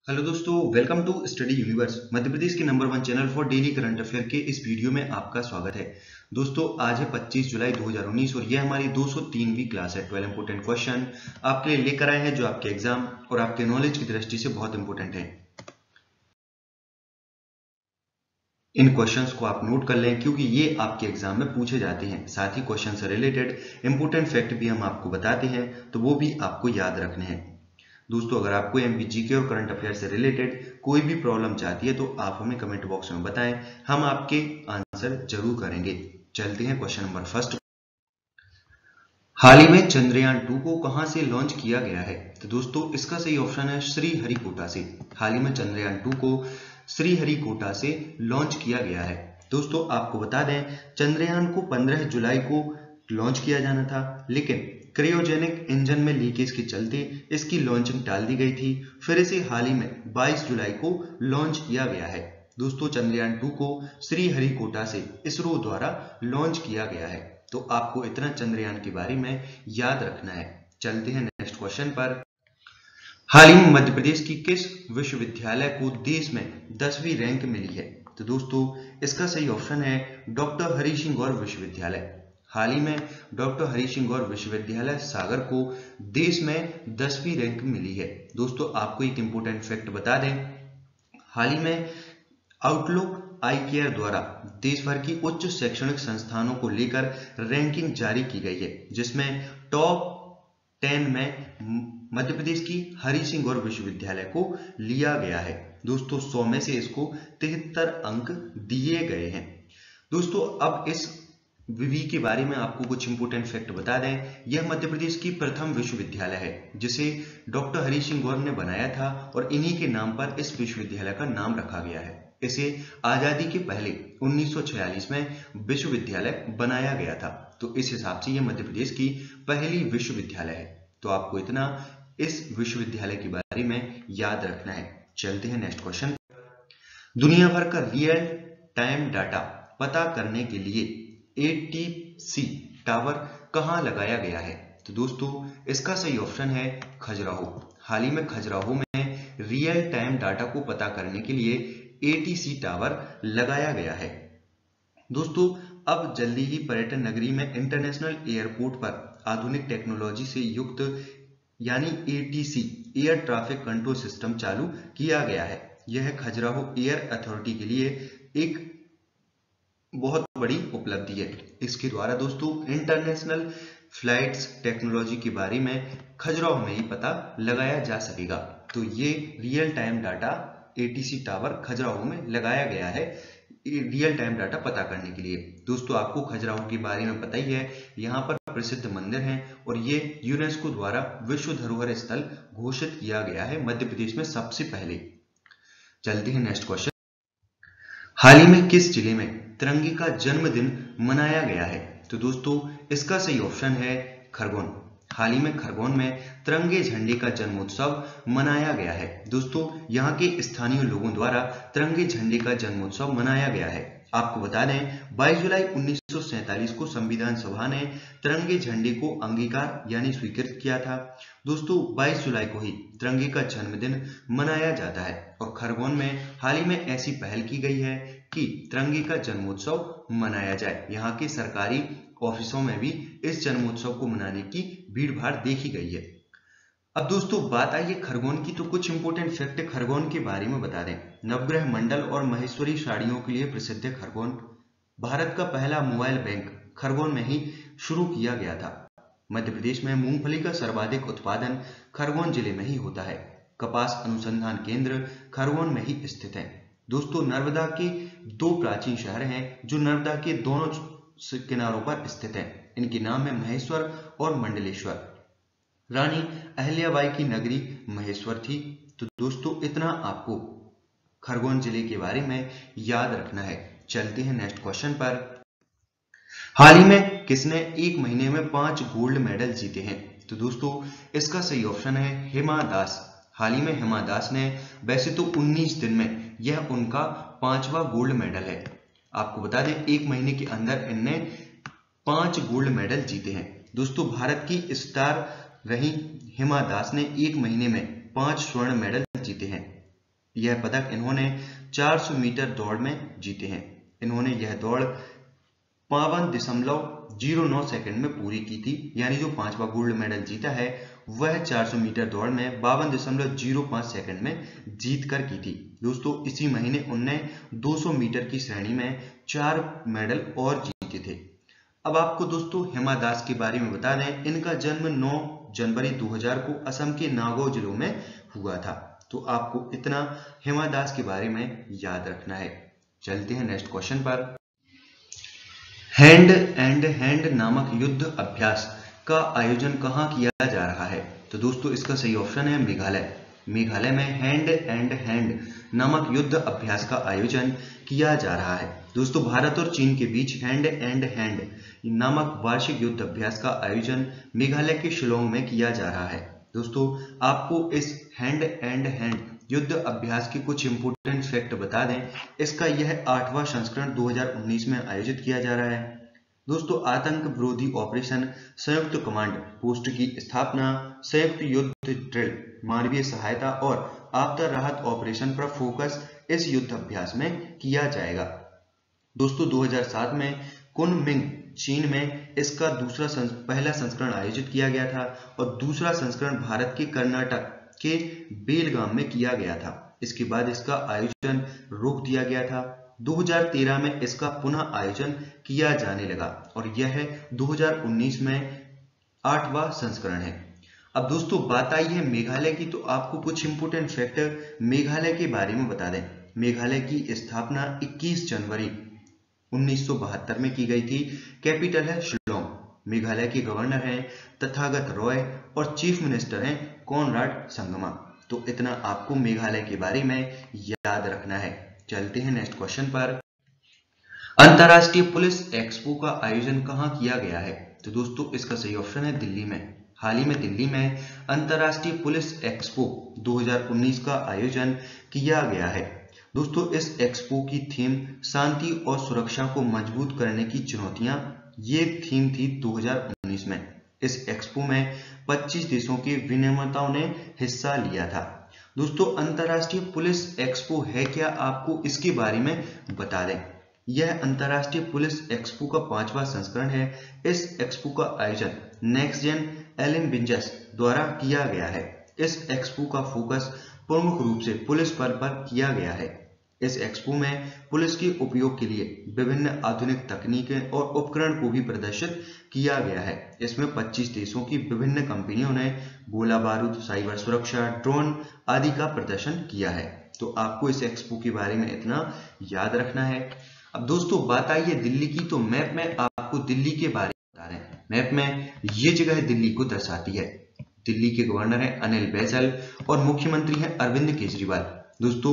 Hello दोस्तों, welcome to study universe, Madhya Pradesh के number 1 channel for daily current affair के इस वीडियो में आपका स्वागत है। दोस्तों, आज है 25 जुलाई 2019 और यह हमारी 203वीं क्लास है। 12 इंपोर्टेंट क्वेश्चन आपके लिए लेकर आए हैं जो आपके एग्जाम और आपके नॉलेज की दृष्टि से बहुत इंपोर्टेंट है। इन क्वेश्चंस को आप नोट कर लें क्योंकि ये आपके एग्जाम में पूछे जाते हैं। साथ ही क्वेश्चन से रिलेटेड इंपोर्टेंट फैक्ट भी हम आपको बताते हैं, तो वो भी आपको याद रखने हैं। दोस्तों, अगर आपको एमपीजीके और करंट अफेयर से रिलेटेड कोई भी प्रॉब्लम चाहती है तो आप हमें कमेंट बॉक्स में बताएं, हम आपके आंसर जरूर करेंगे। चलते हैं क्वेश्चन नंबर फर्स्ट। हाल ही में चंद्रयान 2 को कहां से लॉन्च किया गया है? तो दोस्तों, इसका सही ऑप्शन है श्रीहरिकोटा से। हाल ही में चंद्रयान 2 को श्रीहरिकोटा से लॉन्च किया गया है। दोस्तों, आपको बता दें, चंद्रयान को 15 जुलाई को लॉन्च किया जाना था, लेकिन क्रायोजेनिक इंजन में लीकेज के चलते इसकी लॉन्चिंग टाल दी गई थी। फिर इसे हाल ही में 22 जुलाई को लॉन्च किया गया है। दोस्तों, चंद्रयान 2 को श्रीहरिकोटा से इसरो द्वारा लॉन्च किया गया है। तो आपको इतना चंद्रयान के बारे में याद रखना है। चलते हैं नेक्स्ट क्वेश्चन पर। हाल ही में मध्य प्रदेश की किस विश्वविद्यालय को देश में 10वीं रैंक मिली है? तो दोस्तों, इसका सही ऑप्शन है डॉक्टर हरि सिंह गौर विश्वविद्यालय। हाल ही में डॉक्टर हरि सिंह गौर विश्वविद्यालय सागर को देश में 10वीं रैंक मिली है। दोस्तों, आपको एक इंपोर्टेंट फैक्ट बता दें, हाल ही में आउटलुक आई केयर द्वारा देश भर की उच्च शैक्षणिक संस्थानों को लेकर रैंकिंग जारी की गई है, जिसमें टॉप 10 में मध्य प्रदेश की हरि सिंह गौर विश्वविद्यालय को लिया गया है। दोस्तों, 100 में से इसको 73 अंक दिए गए हैं। दोस्तों, अब इस विवि के बारे में आपको कुछ इंपोर्टेंट फैक्ट बता दें। यह मध्य प्रदेश की प्रथम विश्वविद्यालय है जिसे डॉक्टर हरि सिंह गौर ने बनाया था और इन्हीं के नाम पर इस विश्वविद्यालय का नाम रखा गया है। इसे आजादी के पहले 1946 में विश्वविद्यालय बनाया गया था, तो इस हिसाब से यह मध्य प्रदेश की पहली विश्वविद्यालय है। तो आपको इतना इस विश्वविद्यालय के बारे में याद रखना है। चलते हैं नेक्स्ट क्वेश्चन। दुनिया भर का रियल टाइम डाटा पता करने के लिए एटीसी टावर कहां लगाया गया है? तो दोस्तों, इसका सही ऑप्शन है खजुराहो। हाल ही में खजुराहो में रियल टाइम डाटा को पता करने के लिए एटीसी टावर लगाया गया है। दोस्तों, अब जल्दी ही पर्यटन नगरी में इंटरनेशनल एयरपोर्ट पर आधुनिक टेक्नोलॉजी से युक्त यानी ATC air traffic control system चालू किया गया है। यह खजुराहो एयर अथॉरिटी के लिए एक बहुत बड़ी उपलब्धि है। इसके द्वारा दोस्तों इंटरनेशनल फ्लाइट्स टेक्नोलॉजी के बारे में खजुराहो में ही पता लगाया जा सकेगा। तो ये real time data ATC tower Khajuraho में लगाया गया है रियल टाइम डाटा पता करने के लिए। दोस्तों, आपको खजुराहो के बारे में पता ही है, यहाँ पर प्रसिद्ध मंदिर हैं और ये यूनेस्को द्वारा विश्व धरोहर स्थल घोषित किया गया है मध्य प्रदेश में सबसे पहले। चलते हैं नेक्स्ट क्वेश्चन। हाल ही में किस जिले में तिरंगे का जन्मदिन मनाया गया है? तो दोस्तों, इसका सही ऑप्शन है खरगोन। हाल ही में खरगोन में तिरंगे झंडे का जन्मोत्सव मनाया गया है। दोस्तों, यहाँ के स्थानीय लोगों द्वारा तिरंगे झंडे का जन्मोत्सव मनाया गया है। आपको बता दें, 22 जुलाई 1947 को संविधान सभा ने तिरंगे झंडे को अंगीकार यानी स्वीकृत किया था। दोस्तों, 22 जुलाई को ही तिरंगे का जन्मदिन मनाया जाता है और खरगोन में हाल ही में ऐसी पहल की गई है कि तिरंगे का जन्मोत्सव मनाया जाए। यहाँ के सरकारी ऑफिसों में भी इस जन्मोत्सव को मनाने की भीड़ भाड़ देखी गई है। अब दोस्तों, बात आई है खरगोन की, तो कुछ इंपोर्टेंट फैक्ट खरगोन के बारे में बता दें। नवग्रह मंडल और महेश्वरी साड़ियों के लिए प्रसिद्ध है खरगोन। भारत का पहला मोबाइल बैंक खरगोन में ही शुरू किया गया था। मध्य प्रदेश में मूंगफली का सर्वाधिक उत्पादन खरगोन जिले में ही होता है। कपास अनुसंधान केंद्र खरगोन में ही स्थित है। दोस्तों, नर्मदा के 2 प्राचीन शहर हैं जो नर्मदा के दोनों किनारों पर स्थित हैं। इनके नाम है महेश्वर और मंडलेश्वर। रानी अहिल्याबाई की नगरी महेश्वर थी। तो दोस्तों, इतना आपको खरगोन जिले के बारे में याद रखना है। चलते हैं नेक्स्ट क्वेश्चन पर। हाल ही में किसने एक महीने में 5 गोल्ड मेडल जीते हैं? तो दोस्तों, इसका सही ऑप्शन है हिमा दास। हाल ही में हिमा दास ने, वैसे तो 19 दिन में यह उनका 5वां गोल्ड मेडल है। आपको बता दें, एक महीने के अंदर इनने 5 गोल्ड मेडल जीते हैं। दोस्तों, भारत की स्टार रही हिमा दास ने एक महीने में 5 स्वर्ण मेडल जीते हैं। यह पदक इन्होंने 400 मीटर दौड़ में जीते हैं। इन्होंने यह दौड़ 52.09 सेकंड में पूरी की थी, यानी जो 5वां गोल्ड मेडल जीता है वह 400 मीटर दौड़ में 52.05 सेकंड में जीत कर की थी। दोस्तों इसी महीने उनने 200 मीटर की श्रेणी में 4 मेडल और जीते थे। अब आपको दोस्तों हिमा दास के बारे में बता दें, इनका जन्म 9 जनवरी 2000 को असम के नागौर जिलों में हुआ था। तो आपको इतना हिमा दास के बारे में याद रखना है। चलते हैं नेक्स्ट क्वेश्चन पर। हैंड एंड हैंड नामक युद्ध अभ्यास का आयोजन कहाँ किया जा रहा है? तो दोस्तों इसका सही ऑप्शन है मेघालय। मेघालय में हैंड एंड हैंड नामक युद्ध अभ्यास का आयोजन किया जा रहा है। दोस्तों भारत और चीन के बीच हैंड एंड हैंड नामक वार्षिक युद्ध अभ्यास का आयोजन मेघालय के शिलोंग में किया जा रहा है। दोस्तों आपको इस हैंड एंड हैंड युद्ध अभ्यास के कुछ इंपोर्टेंट फैक्ट बता दें। इसका यह 8वां संस्करण 2019 में आयोजित किया जा रहा है। दोस्तों आतंक विरोधी ऑपरेशन, संयुक्त कमांड पोस्ट की स्थापना, संयुक्त युद्ध ड्रिल, मानवीय सहायता और आपदा राहत ऑपरेशन पर फोकस इस युद्ध अभ्यास में किया जाएगा। दोस्तों 2007 में कुनमिंग चीन में इसका पहला संस्करण आयोजित किया गया था और दूसरा संस्करण भारत के कर्नाटक के बेलगाम में किया गया था। इसके बाद इसका आयोजन रोक दिया गया था। 2013 में इसका पुनः आयोजन किया जाने लगा और यह 2019 में 8वां संस्करण है। अब दोस्तों बात आई है मेघालय की, तो आपको कुछ इंपोर्टेंट फैक्टर मेघालय के बारे में बता दें। मेघालय की स्थापना 21 जनवरी 1972 में की गई थी। कैपिटल है शिलोंग। मेघालय के गवर्नर हैं तथागत रॉय और चीफ मिनिस्टर हैं कॉनराड संगमा। तो इतना आपको मेघालय के बारे में याद रखना है। चलते हैं नेक्स्ट क्वेश्चन पर। अंतरराष्ट्रीय पुलिस एक्सपो का आयोजन कहाँ किया गया है? तो दोस्तों इसका सही ऑप्शन है दिल्ली में। हाल ही में दिल्ली में अंतरराष्ट्रीय पुलिस एक्सपो 2019 का आयोजन किया गया है। दोस्तों इस एक्सपो की थीम शांति और सुरक्षा को मजबूत करने की चुनौतियां, ये थीम थी 2019 में। इस एक्सपो में 25 देशों के विनिर्माताओं ने हिस्सा लिया था। दोस्तों अंतरराष्ट्रीय पुलिस एक्सपो है क्या, आपको इसके बारे में बता दें। यह अंतरराष्ट्रीय पुलिस एक्सपो का 5वां संस्करण है। इस एक्सपो का आयोजन नेक्स्ट जेन एलिम्बिंजस द्वारा किया गया है। इस एक्सपो का फोकस प्रमुख रूप से पुलिस पर किया गया है। इस एक्सपो में पुलिस के उपयोग के लिए विभिन्न आधुनिक तकनीकें और उपकरण को भी प्रदर्शित किया गया है। इसमें 25 देशों की विभिन्न कंपनियों ने गोला बारूद, साइबर सुरक्षा, ड्रोन आदि का प्रदर्शन किया है। तो आपको इस एक्सपो के बारे में इतना याद रखना है। अब दोस्तों बात आई है दिल्ली की, तो मैप में आपको दिल्ली के बारे में बता रहे हैं। मैप में ये जगह दिल्ली को दर्शाती है। दिल्ली के गवर्नर हैं अनिल बैजल और मुख्यमंत्री हैं अरविंद केजरीवाल। दोस्तों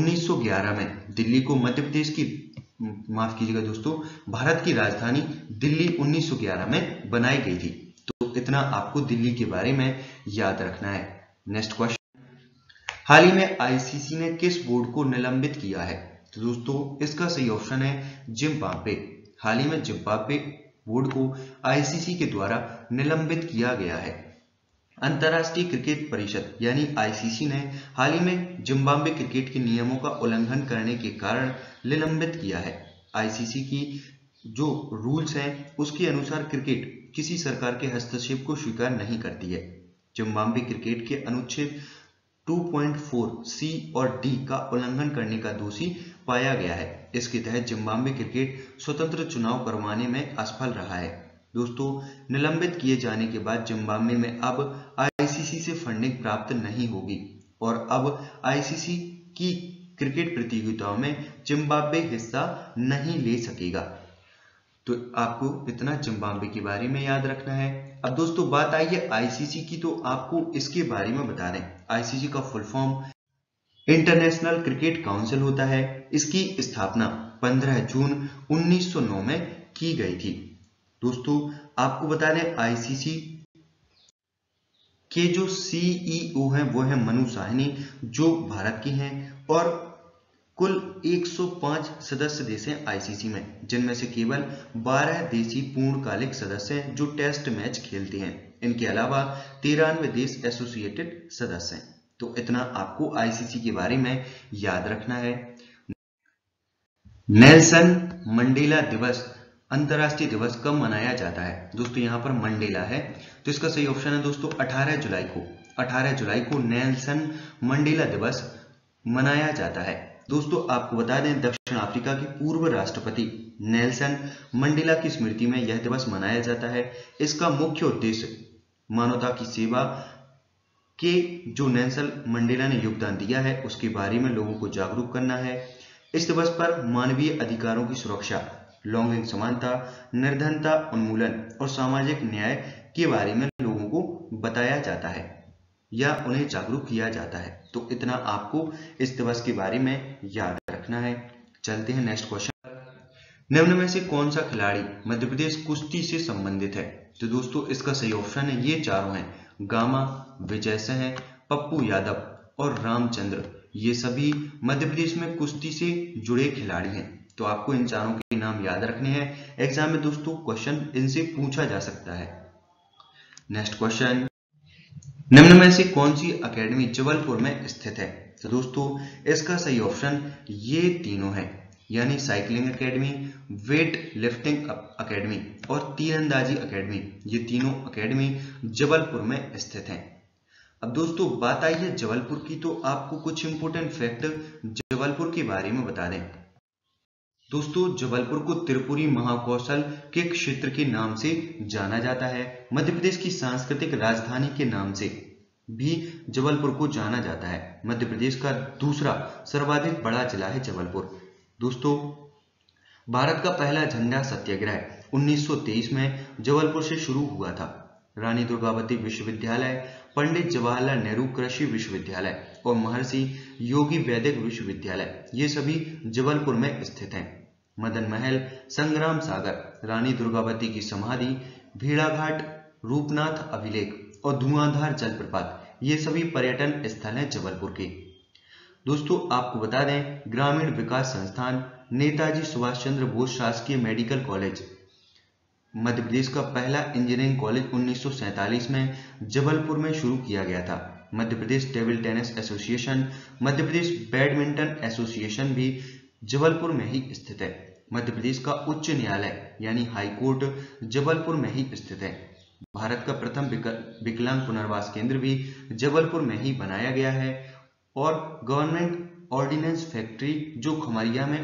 1911 में दिल्ली को मध्य प्रदेश की, माफ कीजिएगा दोस्तों, भारत की राजधानी दिल्ली 1911 में बनाई गई थी। तो इतना आपको दिल्ली के बारे में याद रखना है। नेक्स्ट क्वेश्चन, हाल ही में आईसीसी ने किस बोर्ड को निलंबित किया है? तो दोस्तों इसका सही ऑप्शन है जिम्बाब्वे। हाल ही में जिम्बाब्वे बोर्ड को आईसीसी के द्वारा निलंबित किया गया है। अंतर्राष्ट्रीय क्रिकेट परिषद यानी आईसीसी ने हाल ही में जिम्बाब्वे क्रिकेट के नियमों का उल्लंघन करने के कारण निलंबित किया है। आईसीसी की जो रूल्स हैं उसके अनुसार क्रिकेट किसी सरकार के हस्तक्षेप को स्वीकार नहीं करती है। जिम्बाब्वे क्रिकेट के अनुच्छेद 2.4 सी और डी का उल्लंघन करने का दोषी पाया गया है। इसके तहत जिम्बाब्वे क्रिकेट स्वतंत्र चुनाव करवाने में असफल रहा है। दोस्तों निलंबित किए जाने के बाद जिम्बाब्वे में अब आईसीसी से फंडिंग प्राप्त नहीं होगी और अब आईसीसी की क्रिकेट प्रतियोगिताओं में जिम्बाब्वे हिस्सा नहीं ले सकेगा। तो आपको इतना जिम्बाब्वे के बारे में याद रखना है। अब दोस्तों बात आई है आईसीसी की, तो आपको इसके बारे में बता दें। आईसीसी का full form international cricket council होता है। इसकी स्थापना 15 जून 1909 में की गई थी। दोस्तों आपको बता दें आईसीसी के जो सीईओ हैं वो है मनु साहनी, जो भारत की हैं, और कुल 105 सदस्य देश हैं आईसीसी में, जिनमें से केवल 12 देशी पूर्णकालिक सदस्य हैं जो टेस्ट मैच खेलते हैं। इनके अलावा 93 देश एसोसिएटेड सदस्य हैं। तो इतना आपको आईसीसी के बारे में याद रखना है। नेल्सन मंडेला दिवस अंतर्राष्ट्रीय दिवस कब मनाया जाता है? दोस्तों यहाँ पर मंडेला है, तो इसका सही ऑप्शन है दोस्तों 18 जुलाई को। 18 जुलाई को नेल्सन मंडेला दिवस मनाया जाता है। दोस्तों आपको बता दें, दक्षिण अफ्रीका के पूर्व राष्ट्रपति नेल्सन मंडेला की स्मृति में यह दिवस मनाया जाता है। इसका मुख्य उद्देश्य मानवता की सेवा के जो नेल्सन मंडेला ने योगदान दिया है उसके बारे में लोगों को जागरूक करना है। इस दिवस पर मानवीय अधिकारों की सुरक्षा, लैंगिक समानता, निर्धनता उन्मूलन और सामाजिक न्याय के बारे में लोगों को बताया जाता है या उन्हें जागरूक किया जाता है। तो इतना आपको इस दिवस के बारे में याद रखना है। चलते हैं नेक्स्ट क्वेश्चन। निम्न में से कौन सा खिलाड़ी मध्य प्रदेश कुश्ती से संबंधित है? तो दोस्तों इसका सही ऑप्शन है, ये चारों हैं, गामा, विजय सिंह, पप्पू यादव और रामचंद्र। ये सभी मध्य प्रदेश में कुश्ती से जुड़े खिलाड़ी हैं। तो आपको इन चारों के नाम याद रखने हैं। एग्जाम में दोस्तों क्वेश्चन इनसे पूछा जा सकता है। नेक्स्ट क्वेश्चन, निम्न में से कौन सी अकेडमी जबलपुर में स्थित है? तो दोस्तों इसका सही ऑप्शन ये तीनों है, यानी cycling academy, weight lifting academy और तीरंदाजी अकेडमी। ये तीनों अकेडमी जबलपुर में स्थित हैं। अब दोस्तों बात आई है जबलपुर की, तो आपको कुछ इंपोर्टेंट फैक्ट जबलपुर के बारे में बता दें। दोस्तों जबलपुर को त्रिपुरी महाकौशल के क्षेत्र के नाम से जाना जाता है। मध्य प्रदेश की सांस्कृतिक राजधानी के नाम से भी जबलपुर को जाना जाता है। मध्य प्रदेश का दूसरा सर्वाधिक बड़ा जिला है जबलपुर। दोस्तों भारत का पहला झंडा सत्याग्रह 1923 में जबलपुर से शुरू हुआ था। रानी दुर्गावती विश्वविद्यालय, पंडित जवाहरलाल नेहरू कृषि विश्वविद्यालय और महर्षि योगी वैदिक विश्वविद्यालय ये सभी जबलपुर में स्थित हैं। मदन महल, संग्राम सागर, रानी दुर्गावती की समाधि, भेड़ाघाट, रूपनाथ अभिलेख और धुआंधार जलप्रपात ये सभी पर्यटन स्थल हैं जबलपुर के। दोस्तों आपको बता दें, ग्रामीण विकास संस्थान नेताजी सुभाष चंद्र बोस शासकीय मेडिकल कॉलेज मध्य प्रदेश का पहला इंजीनियरिंग कॉलेज 1947 में जबलपुर में शुरू किया गया था। Madhya Pradesh table tennis association, Madhya Pradesh badminton association भी जबलपुर में ही स्थित है। मध्य प्रदेश का उच्च न्यायालय यानी हाई कोर्ट जबलपुर में ही स्थित है। भारत का प्रथम विकलांग पुनर्वास केंद्र भी जबलपुर में ही बनाया गया है और गवर्नमेंट ऑर्डिनेंस फैक्ट्री जो खमरिया में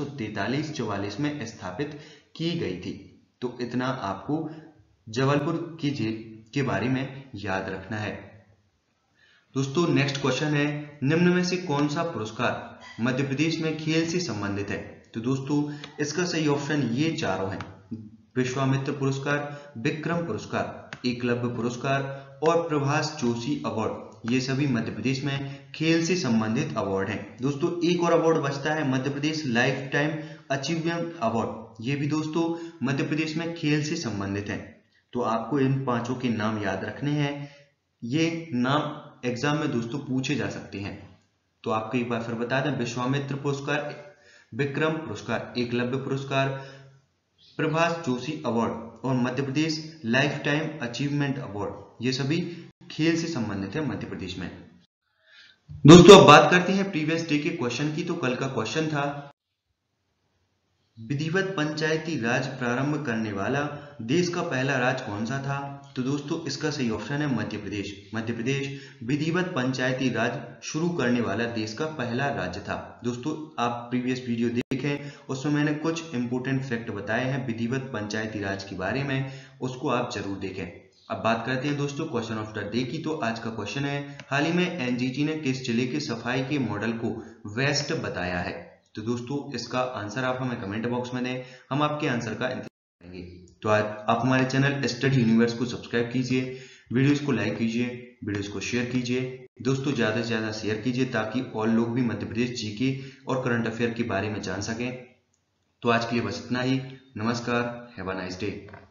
1943-44 में स्थापित की गई थी। तो इतना आपको जबलपुर के बारे में याद रखना है। दोस्तों नेक्स्ट क्वेश्चन है, निम्न में से कौन सा पुरस्कार मध्य प्रदेश में खेल से संबंधित है? तो दोस्तों इसका सही ऑप्शन ये चारों हैं, विश्वामित्र पुरस्कार, विक्रम पुरस्कार, एकलव्य पुरस्कार और प्रभास जोशी अवार्ड। ये सभी मध्य प्रदेश में खेल से संबंधित अवार्ड हैं। दोस्तों एक और अवार्ड बचता है, Madhya Pradesh life time achievement award. ये भी दोस्तों मध्य प्रदेश में खेल से संबंधित है। तो आपको इन पांचों के नाम याद रखने हैं। ये नाम एग्जाम में दोस्तों पूछे जा सकते हैं। तो आपको एक बार फिर बता दें, विश्वामित्र पुरस्कार, विक्रम पुरस्कार, एकलव्य पुरस्कार, प्रभास जोशी अवार्ड और Madhya Pradesh life time achievement award ये सभी खेल से संबंधित है मध्य प्रदेश में। दोस्तों अब बात करते हैं प्रीवियस डे के क्वेश्चन की। तो कल का क्वेश्चन था, विधिवत पंचायती राज प्रारंभ करने वाला देश का पहला राज्य कौन सा था? तो दोस्तों इसका सही ऑप्शन है मध्य प्रदेश। मध्य प्रदेश विधिवत पंचायती राज शुरू करने वाला देश का पहला राज्य था। दोस्तों आप प्रीवियस वीडियो देखें, उसमें मैंने कुछ इंपोर्टेंट फैक्ट बताए हैं विधिवत पंचायती राज के बारे में, उसको आप जरूर देखें। अब बात करते हैं दोस्तों क्वेश्चन ऑफ द डे की। तो आज का क्वेश्चन है, हाल ही में एनजीटी ने किस जिले के सफाई के मॉडल को बेस्ट बताया है? तो दोस्तों इसका आंसर आप हमें कमेंट बॉक्स में दें, हम आपके आंसर का इंतजार करेंगे। तो आज आप हमारे चैनल स्टडी यूनिवर्स को सब्सक्राइब कीजिए, वीडियोस को लाइक कीजिए, वीडियोस को शेयर कीजिए, दोस्तों ज्यादा से ज्यादा शेयर कीजिए ताकि और लोग भी मध्य प्रदेश जीके और करंट अफेयर के बारे में जान सकें। तो आज के लिए बस इतना ही। नमस्कार, हैव अ नाइस डे।